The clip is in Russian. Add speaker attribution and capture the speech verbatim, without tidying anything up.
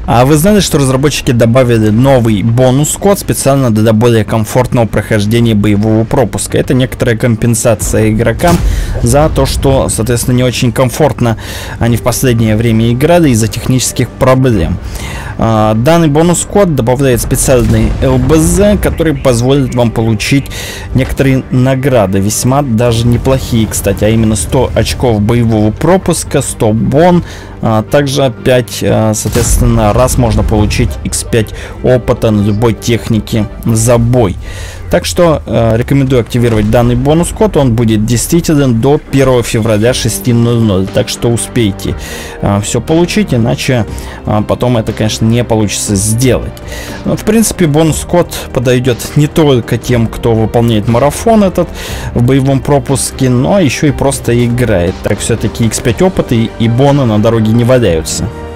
Speaker 1: А вы знали, что разработчики добавили новый бонус-код специально для более комфортного прохождения боевого пропуска? Это некоторая компенсация игрокам за то, что, соответственно, не очень комфортно они в последнее время играли из-за технических проблем. Данный бонус-код добавляет специальный эл бэ зэ, который позволит вам получить некоторые награды, весьма даже неплохие, кстати, а именно сто очков боевого пропуска, сто бон, а также пять, соответственно, раз можно получить икс пять опыта на любой технике за бой. Так что э, рекомендую активировать данный бонус-код, он будет действителен до первого февраля шести ноль ноль, так что успейте э, все получить, иначе э, потом это, конечно, не получится сделать. Но, в принципе, бонус-код подойдет не только тем, кто выполняет марафон этот в боевом пропуске, но еще и просто играет. Так все-таки икс пять опыта и, и боны на дороге не валяются.